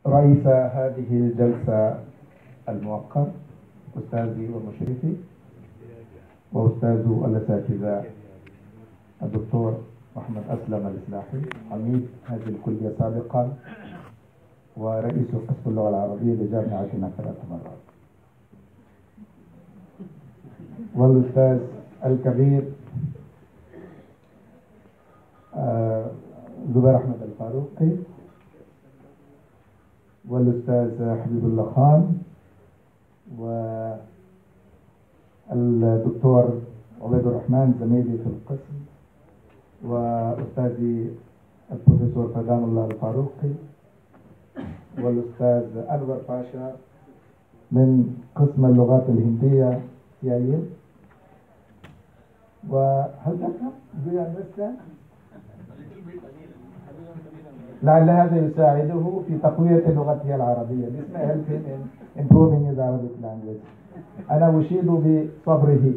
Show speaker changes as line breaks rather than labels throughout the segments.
رئيس هذه الجلسة الموقر، أستاذي ومشرفي وأستاذ الأساتذة الدكتور محمد أسلم الإصلاحي، عميد هذه الكلية سابقا ورئيس قسم اللغة العربية لجامعتنا 3 مرات، والأستاذ الكبير زبير أحمد الفاروقي، والأستاذ حبيب الله خان، والدكتور عبيد الرحمن زميلي في القسم، وأستاذي البروفيسور فدان الله الفاروقي، والأستاذ أنور باشا من قسم اللغات الهندية CIA. وهل ذكر لعل هذا يساعده في تقوية لغته العربية. This may help him in improving his Arabic language. أنا أشيد بصبره.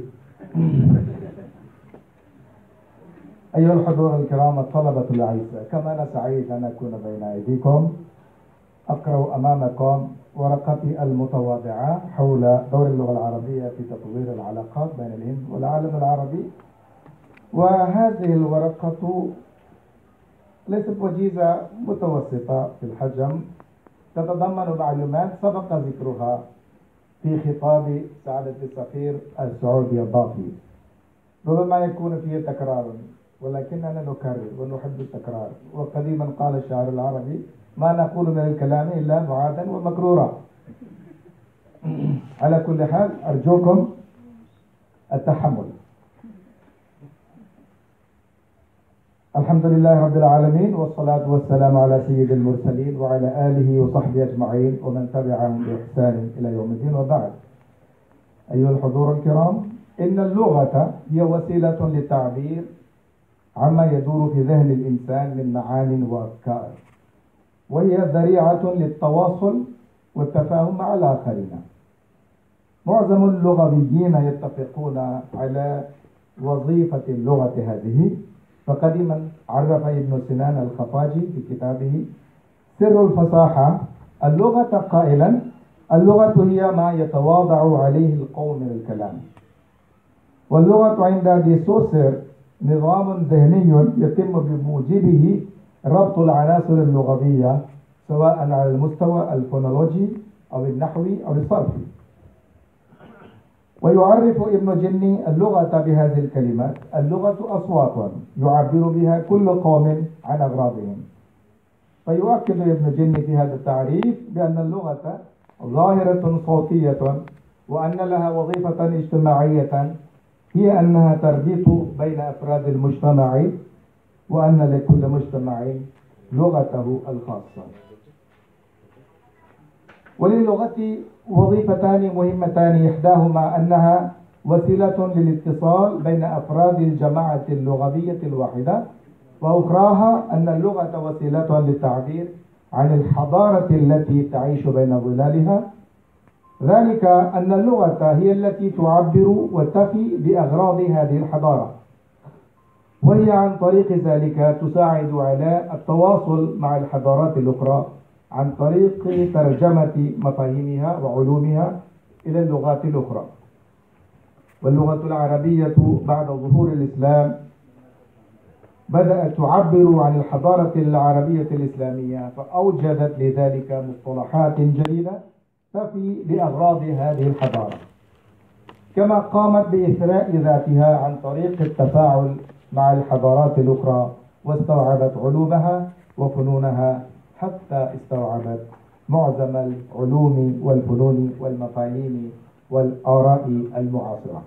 أيها الحضور الكرام الطلبة الأعزاء، كما أنا سعيد أن أكون بين أيديكم أقرأ أمامكم ورقتي المتواضعة حول دور اللغة العربية في تطوير العلاقات بين الهند والعالم العربي. وهذه الورقة ليست وجيزة، متوسطة في الحجم، تتضمن معلومات سبق ذكرها في خطاب سعادة السفير السعودي الضافي. ربما يكون فيه تكرار، ولكننا نكرر ونحب التكرار، وقديما قال الشاعر العربي: ما نقول من الكلام إلا معادا ومكرورا. على كل حال أرجوكم التحمل. الحمد لله رب العالمين، والصلاة والسلام على سيد المرسلين وعلى آله وصحبه أجمعين ومن تبعهم بإحسان إلى يوم الدين، وبعد. أيها الحضور الكرام، إن اللغة هي وسيلة للتعبير عما يدور في ذهن الإنسان من معان وأفكار، وهي ذريعة للتواصل والتفاهم مع الآخرين. معظم اللغويين يتفقون على وظيفة اللغة هذه، فقديما عرف ابن سنان الخفاجي في كتابه سر الفصاحة اللغة قائلا: اللغة هي ما يتواضع عليه القوم من الكلام. واللغة عند دي سوسر نظام ذهني يتم بموجبه ربط العناصر اللغوية، سواء على المستوى الفونولوجي أو النحوي أو الصرفي. ويعرف ابن جني اللغة بهذه الكلمات: اللغة أصوات يعبر بها كل قوم عن أغراضهم. فيؤكد ابن جني في هذا التعريف بأن اللغة ظاهرة صوتية، وأن لها وظيفة اجتماعية، هي أنها تربط بين أفراد المجتمع، وأن لكل مجتمع لغته الخاصة. وللغة وظيفتان مهمتان: إحداهما أنها وسيلة للاتصال بين أفراد الجماعة اللغوية الواحدة، وأخراها أن اللغة وسيلة للتعبير عن الحضارة التي تعيش بين ظلالها. ذلك أن اللغة هي التي تعبر وتفي بأغراض هذه الحضارة، وهي عن طريق ذلك تساعد على التواصل مع الحضارات الأخرى عن طريق ترجمة مفاهيمها وعلومها إلى اللغات الأخرى. واللغة العربية بعد ظهور الإسلام بدأت تعبر عن الحضارة العربية الإسلامية، فأوجدت لذلك مصطلحات جديدة تفي بأغراض هذه الحضارة، كما قامت بإثراء ذاتها عن طريق التفاعل مع الحضارات الأخرى، واستوعبت علومها وفنونها حتى استوعبت معظم العلوم والفنون والمفاهيم والآراء المعاصرة،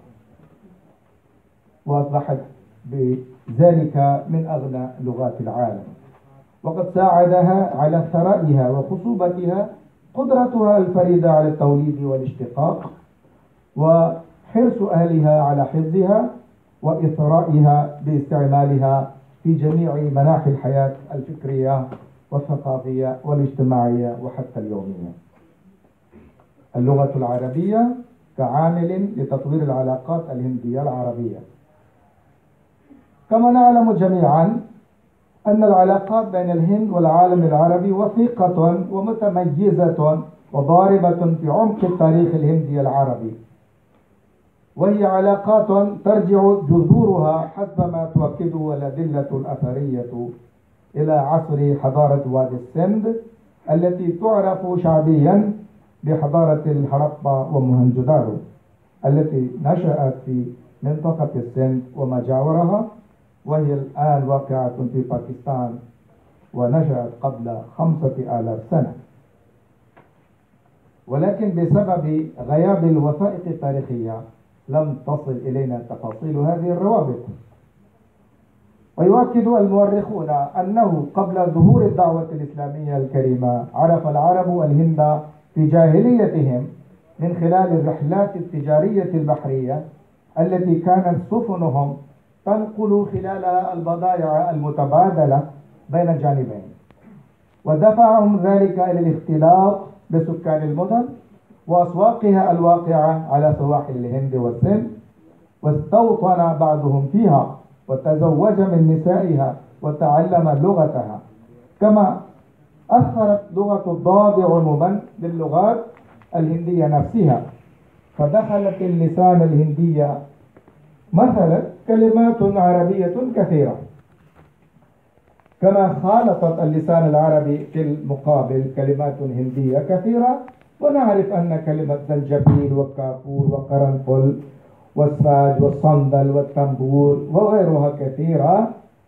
وأصبحت بذلك من أغنى لغات العالم. وقد ساعدها على ثرائها وخصوبتها قدرتها الفريدة على التوليد والاشتقاق، وحرص أهلها على حفظها وإثرائها باستعمالها في جميع مناحي الحياة الفكرية والثقافية والاجتماعية وحتى اليومية. اللغة العربية كعامل لتطوير العلاقات الهندية العربية. كما نعلم جميعا أن العلاقات بين الهند والعالم العربي وثيقة ومتميزة وضاربة في عمق التاريخ الهندي العربي، وهي علاقات ترجع جذورها حسب ما تؤكده الأدلة الأثرية إلى عصر حضارة وادي السند التي تعرف شعبيا بحضارة الهربا وموهنجودارو، التي نشأت في منطقة السند وما جاورها، وهي الآن واقعة في باكستان ونشأت قبل 5000 سنة. ولكن بسبب غياب الوثائق التاريخية لم تصل إلينا تفاصيل هذه الروابط. ويؤكد المؤرخون أنه قبل ظهور الدعوة الإسلامية الكريمة عرف العرب الهند في جاهليتهم من خلال الرحلات التجارية البحرية التي كانت سفنهم تنقل خلالها البضائع المتبادلة بين الجانبين، ودفعهم ذلك إلى الاختلاط بسكان المدن وأسواقها الواقعة على سواحل الهند والسند، واستوطن بعضهم فيها وتزوج من نسائها وتعلم لغتها، كما أثرت لغة الضاد عموما للغات الهندية نفسها، فدخلت اللسان الهندي مثلا كلمات عربية كثيرة، كما خالطت اللسان العربي في المقابل كلمات هندية كثيرة. ونعرف أن كلمة زنجبيل والكافور وقرنفل والساج والصندل والتنبور وغيرها كثيرة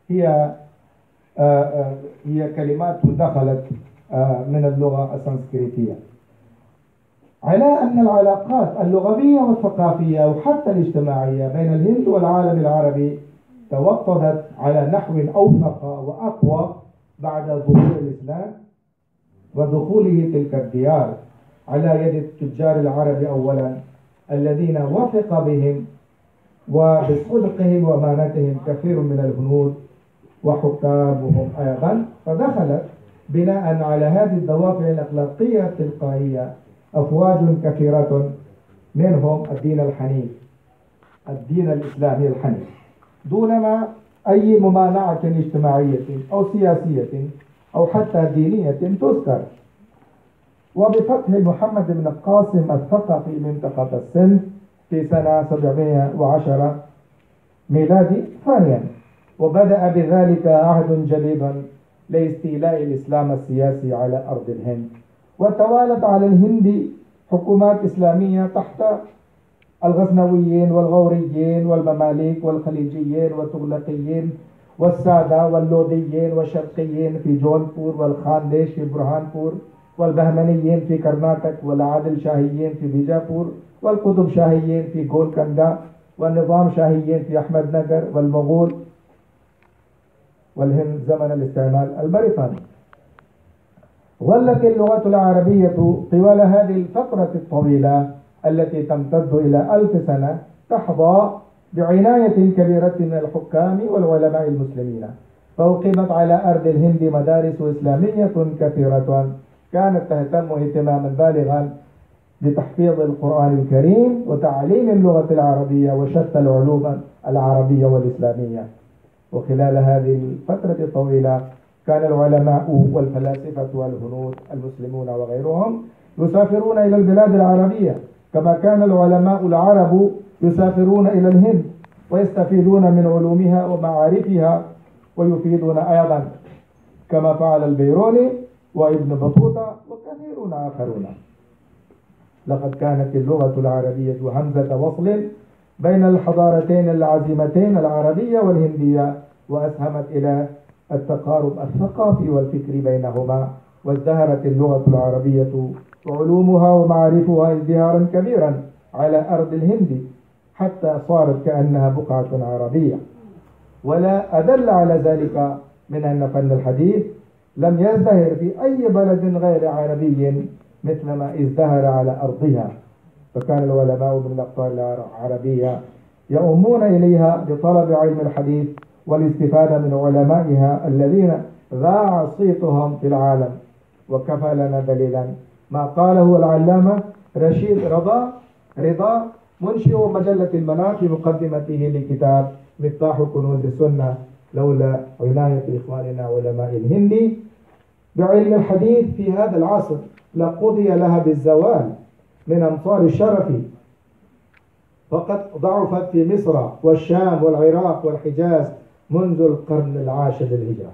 هي كلمات دخلت من اللغة السنسكريتية. على أن العلاقات اللغوية والثقافية وحتى الاجتماعية بين الهند والعالم العربي توطدت على نحو أوثق وأقوى بعد ظهور الإسلام ودخوله تلك الديار على يد التجار العرب أولا، الذين وثق بهم وبصدقهم وأمانتهم كثير من الهنود وحكامهم أيضا، فدخلت بناء على هذه الدوافع الأخلاقية التلقائية أفواج كثيرة منهم الدين الحنيف، الدين الإسلامي الحنيف، دونما أي ممانعة اجتماعية أو سياسية أو حتى دينية تذكر. وبفتح محمد بن القاسم الثقفي منطقة السند في سنة 710 ميلادي ثانيا، وبدأ بذلك عهد جديد لاستيلاء الإسلام السياسي على أرض الهند، وتوالت على الهند حكومات إسلامية تحت الغزنويين والغوريين والمماليك والخليجيين والتغلقيين والسادة واللوديين والشرقيين في جونبور والخانديش في برهانبور والبهمنيين في كرناتك والعادل شاهيين في بيجاپور والقطب شاهيين في غولكندا والنظام شاهيين في أحمد نجر والمغول والهند زمن الاستعمار البريطاني. ظلت اللغة العربية طوال هذه الفترة الطويلة التي تمتد إلى 1000 سنة تحظى بعناية كبيرة من الحكام والعلماء المسلمين، فأقيمت على أرض الهند مدارس إسلامية كثيرة كانت تهتم اهتماما بالغا بتحفيظ القرآن الكريم وتعليم اللغة العربية وشتى العلوم العربية والإسلامية. وخلال هذه الفترة الطويلة كان العلماء والفلاسفة والهنود المسلمون وغيرهم يسافرون إلى البلاد العربية، كما كان العلماء العرب يسافرون إلى الهند ويستفيدون من علومها ومعارفها ويفيدون أيضا، كما فعل البيروني وابن بطوطة وكثيرون آخرون. لقد كانت اللغة العربية همزة وصل بين الحضارتين العظيمتين العربية والهندية، وأسهمت إلى التقارب الثقافي والفكري بينهما، وازدهرت اللغة العربية وعلومها ومعارفها ازدهارا كبيرا على أرض الهند حتى صارت كأنها بقعة عربية. ولا أدل على ذلك من أن فن الحديث لم يزدهر في أي بلد غير عربي مثل ما ازدهر على أرضها، فكان العلماء من الأقطار العربية يؤمون إليها لطلب علم الحديث والاستفادة من علمائها الذين ذاع صيتهم في العالم. وكفى لنا دليلا ما قاله العلامة رشيد رضا منشئ مجلة المنار في مقدمته لكتاب مفتاح كنوز السنة لولا عناية إخواننا علماء الهند بعلم الحديث في هذا العصر لقضي لها بالزوال من أمصار الشرف، فقد ضعفت في مصر والشام والعراق والحجاز منذ القرن العاشر للهجرة.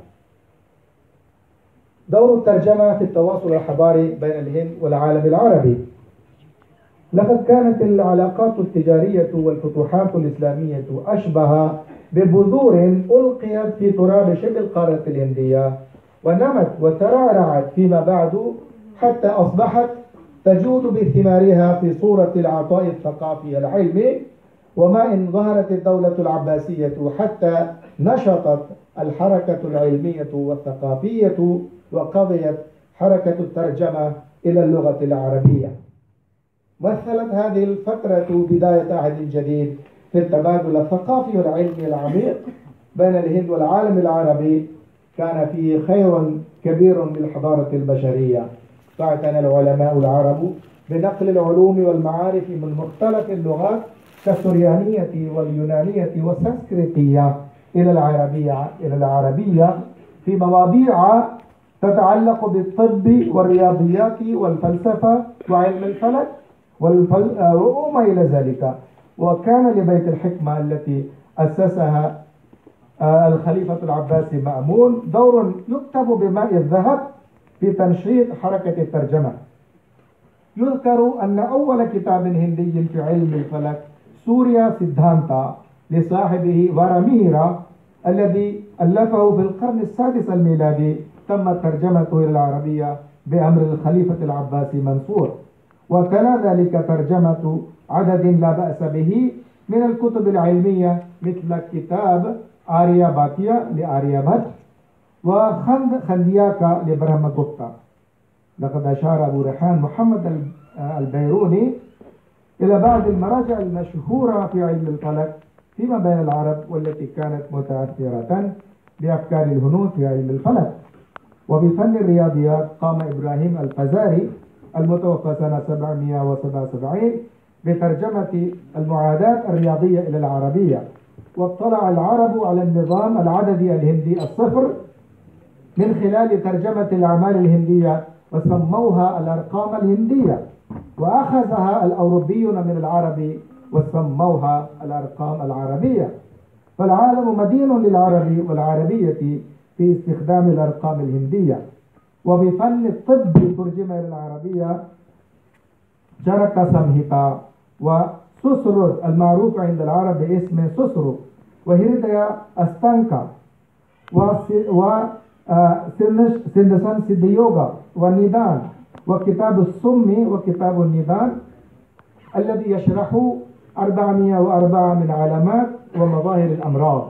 دور الترجمة في التواصل الحضاري بين الهند والعالم العربي. لقد كانت العلاقات التجارية والفتوحات الإسلامية أشبه ببذور ألقيت في تراب شبه القارة الهندية، ونمت وترعرعت فيما بعد حتى أصبحت تجود بثمارها في صورة العطاء الثقافي العلمي. وما إن ظهرت الدولة العباسية حتى نشطت الحركة العلمية والثقافية، وقضيت حركة الترجمة إلى اللغة العربية. مثلت هذه الفترة بداية عهد جديد في التبادل الثقافي والعلمي العميق بين الهند والعالم العربي، كان فيه خير كبير للحضارة البشرية. فاعتنى العلماء العرب بنقل العلوم والمعارف من مختلف اللغات كالسريانية واليونانية والسنسكريتية إلى العربية في مواضيع تتعلق بالطب والرياضيات والفلسفة وعلم الفلك وما إلى ذلك. وكان لبيت الحكمة التي أسسها الخليفة العباسي مأمون دور يكتب بماء الذهب في تنشيط حركة الترجمة. يذكر أن أول كتاب هندي في علم الفلك سوريا سيدھانتا لصاحبه واراميرا الذي ألفه في القرن السادس الميلادي تم ترجمته إلى العربية بأمر الخليفة العباسي منصور. وتلا ذلك ترجمة عدد لا بأس به من الكتب العلمية مثل كتاب آريا باتيا لآريا وخندياكا لبرهمغوبتا. لقد أشار أبو ريحان محمد البيروني إلى بعض المراجع المشهورة في علم الفلك فيما بين العرب والتي كانت متأثرة بأفكار الهنود في علم الفلك. وبفن الرياضيات قام إبراهيم الفزاري المتوفى سنة 777 بترجمة المعادات الرياضية إلى العربية. واطلع العرب على النظام العددي الهندي الصفر من خلال ترجمة الأعمال الهندية وسموها الأرقام الهندية، وأخذها الأوروبيون من العرب وسموها الأرقام العربية. فالعالم مدين للعرب والعربية في استخدام الأرقام الهندية. وبفن الطب ترجم إلى العربية جرك سمهتا وسسرد المعروف عند العرب باسم سسرو وهرديا أستانكا وسندسان سيديوغا والنيدان وكتاب السمي وكتاب النيدان الذي يشرح 404 من علامات ومظاهر الأمراض.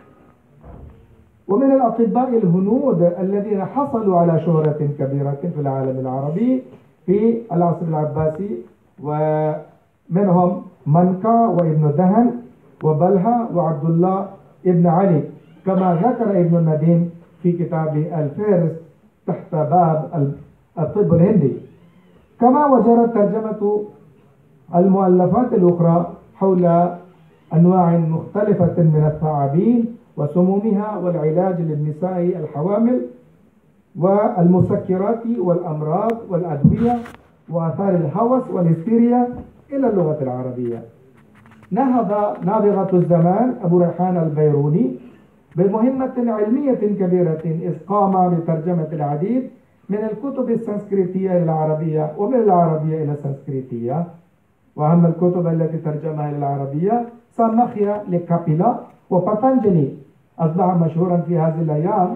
ومن الأطباء الهنود الذين حصلوا على شهرة كبيرة في العالم العربي في العصر العباسي، ومنهم منكا وابن دهن وبلها وعبد الله ابن علي، كما ذكر ابن النديم في كتابه الفهرست تحت باب الطب الهندي. كما وجرت ترجمة المؤلفات الأخرى حول أنواع مختلفة من الثعابين وسمومها والعلاج للنساء الحوامل والمسكرات والأمراض والأدوية وآثار الهوس والهستيريا إلى اللغة العربية. نهض نابغة الزمان أبو ريحان البيروني بمهمة علمية كبيرة إذ قام بترجمة العديد من الكتب السنسكريتية إلى العربية ومن العربية إلى السنسكريتية. وأهم الكتب التي ترجمها إلى العربية سامخيا لكابيلا وباتانجلي، أصبح مشهورا في هذه الأيام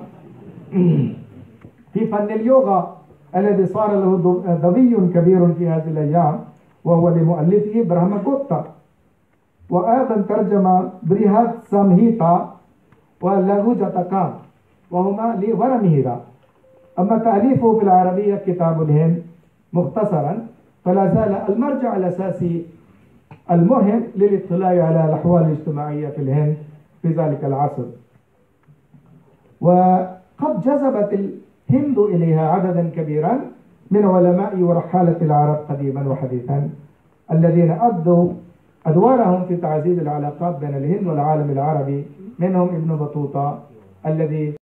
في فن اليوغا الذي صار له ضوي كبير في هذه الأيام، وهو لمؤلفه برهمغوبتا. وأيضا ترجم بريهات سامهيتا ولغوجاتاكام وهما لوراميرا. أما تأليفه في العربية كتاب الهند مختصرا فلا زال المرجع الأساسي المهم للاطلاع على الأحوال الاجتماعية في الهند في ذلك العصر. وقد جذبت الهند إليها عددا كبيرا من علماء ورحالة العرب قديما وحديثا الذين أدوا أدوارهم في تعزيز العلاقات بين الهند والعالم العربي، منهم ابن بطوطة الذي